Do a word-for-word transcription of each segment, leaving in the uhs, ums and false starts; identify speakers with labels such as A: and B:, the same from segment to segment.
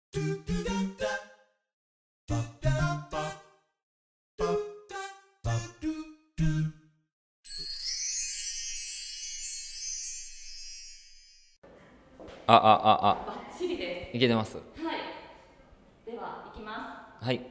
A: ああああ
B: バッチリです。
A: いけてます。
B: はい。では、いきま
A: はい。
B: す。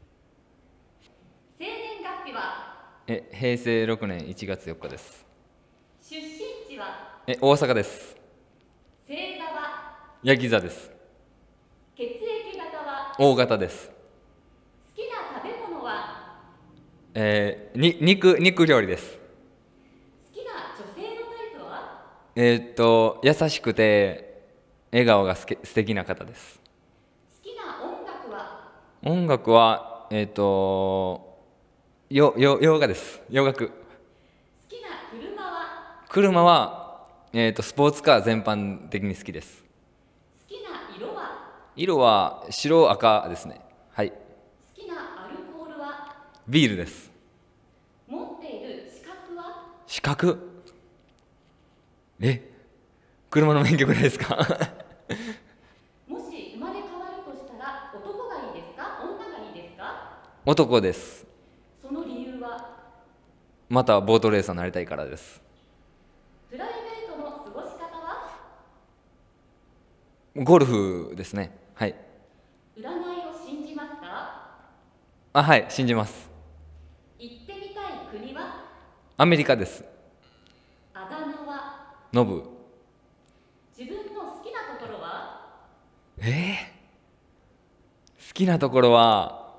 B: 生年月日は、
A: え、平成ろくねんいちがつよっかです。
B: 出身地は、
A: え、大阪です。
B: 星座は、
A: ヤギ座です。
B: 血液型は、
A: 大型です。
B: 好きな食べ物は、
A: えー、に肉肉料理です。
B: 好きな女性のタイプは、
A: えーっと優しくて笑顔がすけ素敵な方です。
B: 好きな音楽は、
A: 音楽はえーっとよよ洋画です。洋楽。
B: 好きな車は、
A: 車はえーっとスポーツカー全般的に好きです。
B: 好きな色は、
A: 色は白赤ですね。はい。
B: 好きなアルコールは、
A: ビールです。
B: 持っている資格は、
A: 資格、え、車の免許ぐらいですか？
B: もし生まれ変わるとしたら、男がいいですか、女がいいですか？
A: 男です。
B: その理由は、
A: またボートレーサーになりたいからです。
B: プライベートの過ごし方は、
A: ゴルフですね。はい。
B: 占いを信じますか？
A: あ、はい、信じます。
B: 行ってみたい国は？
A: アメリカです。
B: あだ名は？
A: ノブ。
B: 自分の好きなところは？
A: えー、好きなところは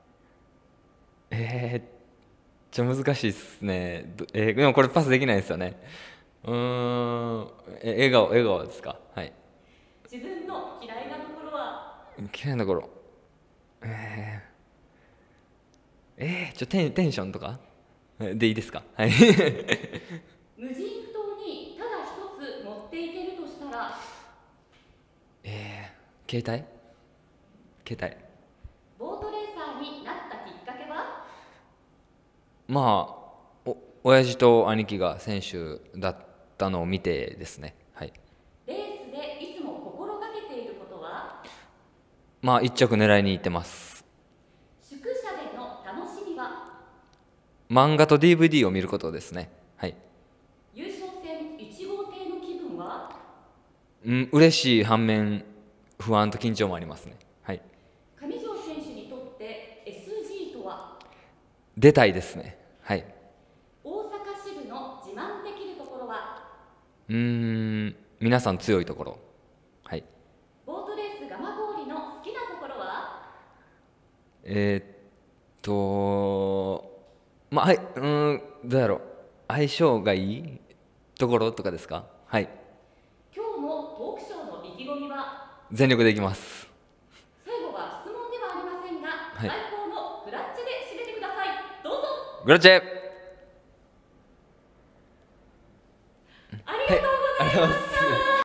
A: えー、ちょ難しいっすね。どえーでもこれパスできないですよね。うーん、え笑顔笑顔ですか？はい。
B: 自分の嫌いなところは？
A: 嫌いなところ、えー、えー、ちょテンテンションとかえでいいですか？はい。
B: 無人島にただ一つ持っていけるとしたら？
A: えー、携帯携帯
B: ボートレーサーになったきっかけは？
A: まあお親父と兄貴が選手だったのを見てですね。はい。
B: レースでいつも心がけていることは？
A: まあ一着狙いに行ってます。
B: 宿舎での楽しみは？
A: 漫画と ディーブイディー を見ることですね。はい。
B: 優勝戦いち号艇の気分は？
A: うん嬉しい反面不安と緊張もありますね。はい。
B: 上条選手にとって エスジー とは？
A: 出たいですね。はい。
B: 大阪支部の自慢できるところは？
A: うーん皆さん強いところ。はい。
B: ボートレース蒲郡の好きなところは？
A: えー、っとまあはい、うんどうやろう、相性がいいところとかですか？はい。
B: 今日のトークショーの意気込みは？
A: 全力でいきます。
B: 最後は質問ではありませんが、
A: はい。
B: 最高のクラッチで締めてください。どうぞ。
A: グラッチェ。
B: ありがとうございました。
A: ありがとうございます。